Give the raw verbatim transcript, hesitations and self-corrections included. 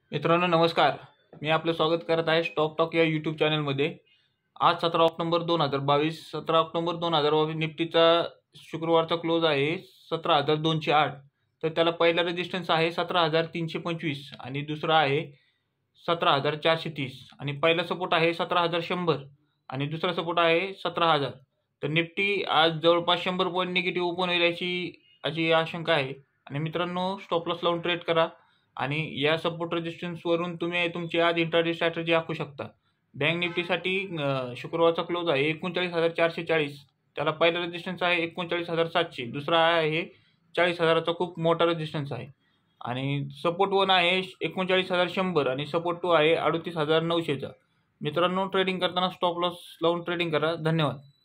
मित्रांनो नमस्कार, मी आपलं स्वागत करत आहे स्टॉक टॉक या यूट्यूब चॅनलमध्ये। आज सतरा ऑक्टोबर दोन हजार बावीस सतरा ऑक्टोबर दोन हजार बावीस निफ्टीचा शुक्रवारचा क्लोज आहे सतरा हजार दोनशे आठ। तर त्याला पहिला रेजिस्टन्स आहे सतरा हजार तीनशे पंचवीस आणि दुसरा आहे सतरा हजार चारशे तीस आणि पहिला सपोर्ट आहे सतरा हजार शंभर आणि दुसरा सपोर्ट आहे सतरा हजार। तर निफ्टी आज जवळपास शंभर पॉईंट निगेटिव्ह ओपन होईल याची अशी आशंका आहे। आणि मित्रांनो स्टॉप लॉस लावून ट्रेड करा आणि या सपोर्ट रेजिस्टन्स वरून तुम्ही तुमची आज इंट्राडे स्ट्रॅटेजी आखू शकता। बँक निफ्टीसाठी शुक्रवारचा क्लोज आहे एकोणचाळीस हजार चारशे चाळीस, त्याला पहिला रेजिस्टन्स आहे एकोणचाळीस हजार सातशे, दुसरा आहे चाळीस हजाराचा खूप मोठा रेजिस्टन्स आहे आणि सपोर्ट वन आहे एकोणचाळीस हजार शंभर आणि सपोर्ट टू आहे अडतीस हजार नऊशेचा। मित्रांनो ट्रेडिंग करताना स्टॉप लॉस लावून ट्रेडिंग करा। धन्यवाद।